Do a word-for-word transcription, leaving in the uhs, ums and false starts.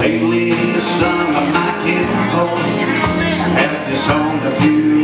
Lately the summer might get cold. Had this song a few